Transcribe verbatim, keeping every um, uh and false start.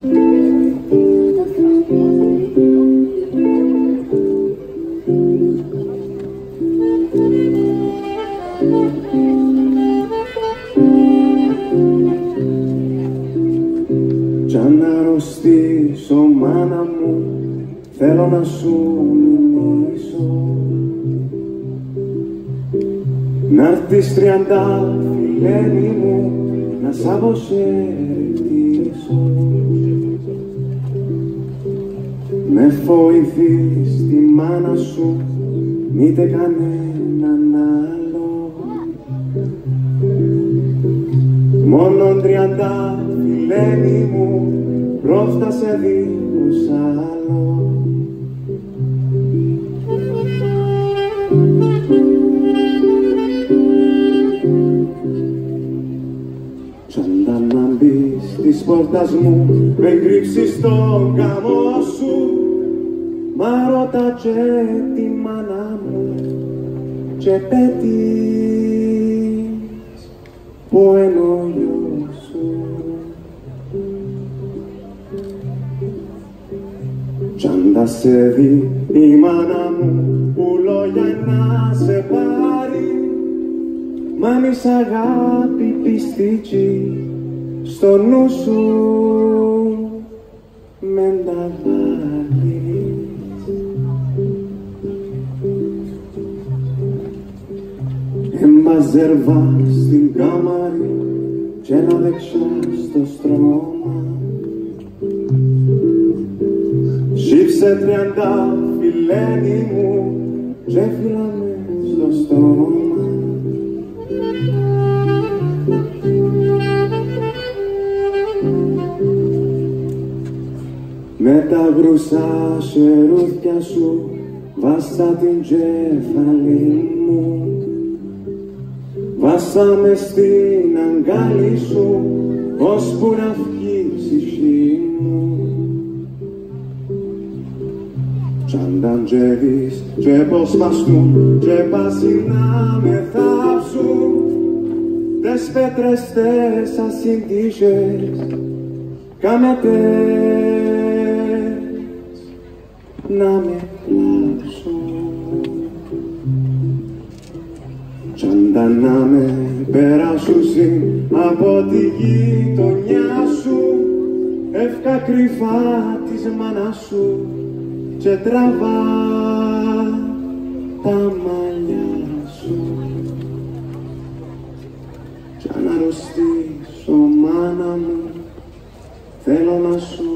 Κι αν αρρωστήσω μάνα μου, θέλω να σου μιμήσω. Να'ρθεις τριαντάφυλλένη μου, να σ' αποσερτήσω. Με βοηθείς τη μάνα σου, μήτε κανέναν άλλο. Μόνον τριαντάφυλλένη μου, πρόφτασε δίχως άλλο. Κι αν να μπεις της πόρτας μου, με κρύψεις τον καμό σου, μα ρώτα και τη μάνα μου και πέτεις που είναι ο γιος σου. Κι αν τα σε δει η μάνα μου, που λόγια να σε πάρει, μα μη σ' αγάπη πιστική, στο νου σου μεν τα βάλεις. Εμπαζερβά στην κάμαρη και ένα δεξιά στο στρώμα. Σύψε τριαντάφυλλένη μου και φύλαμε στο στόμα. Με τα γρουσά σερούθια σου βάσα την κέφαλή μου. Βάσα μες στην αγκάλι σου, ώσπου να βγει η ψυχή μου. Κι αν τα ντζεύεις και πως βαστούν και πάσει να με θάψουν, τες πέτρες τες ασυντύχες, κάμε τες να με κλάψουν. Κι αν τα να με περάσουσιν από τη γειτονιά σου, εύκα κρυφά της μάνας σου και τραβά τα μαλλιά σου. Κι αν αρρωστήσω μάνα μου, θέλω να σου